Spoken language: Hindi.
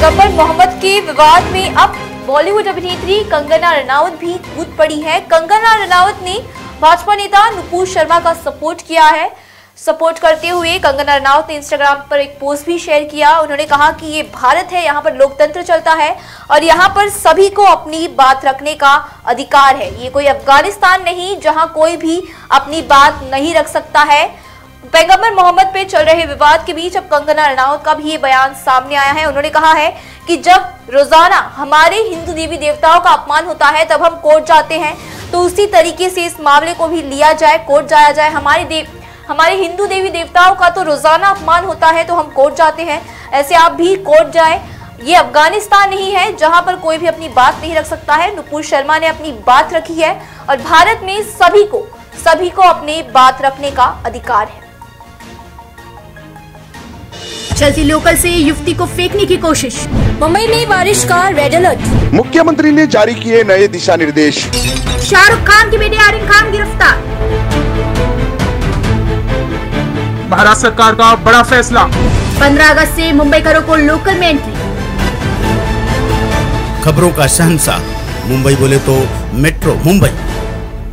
पैगंबर मोहम्मद के विवाद में अब बॉलीवुड अभिनेत्री कंगना रनावत भी कूद पड़ी है। कंगना रनावत ने भाजपा नेता नुपुर शर्मा का सपोर्ट किया है। सपोर्ट करते हुए कंगना रनावत ने इंस्टाग्राम पर एक पोस्ट भी शेयर किया। उन्होंने कहा कि ये भारत है, यहाँ पर लोकतंत्र चलता है और यहाँ पर सभी को अपनी बात रखने का अधिकार है। ये कोई अफगानिस्तान नहीं जहाँ कोई भी अपनी बात नहीं रख सकता है। पैगंबर मोहम्मद पे चल रहे विवाद के बीच अब कंगना रनावत का भी ये बयान सामने आया है। उन्होंने कहा है कि जब रोजाना हमारे हिंदू देवी देवताओं का अपमान होता है तब हम कोर्ट जाते हैं, तो उसी तरीके से इस मामले को भी लिया जाए, कोर्ट जाया जाए। हमारे हिंदू देवी देवताओं का तो रोजाना अपमान होता है तो हम कोर्ट जाते हैं, ऐसे आप भी कोर्ट जाए। ये अफगानिस्तान नहीं है जहां पर कोई भी अपनी बात नहीं रख सकता है। नुपुर शर्मा ने अपनी बात रखी है और भारत में सभी को अपनी बात रखने का अधिकार है। चलती लोकल से युवती को फेंकने की कोशिश। मुंबई में बारिश का रेड अलर्ट। मुख्यमंत्री ने जारी किए नए दिशा निर्देश। शाहरुख खान के बेटे आर्यन खान गिरफ्तार। महाराष्ट्र सरकार का बड़ा फैसला। 15 अगस्त से मुंबईकरों को लोकल में एंट्री। खबरों का शहंशाह मुंबई बोले तो मेट्रो मुंबई।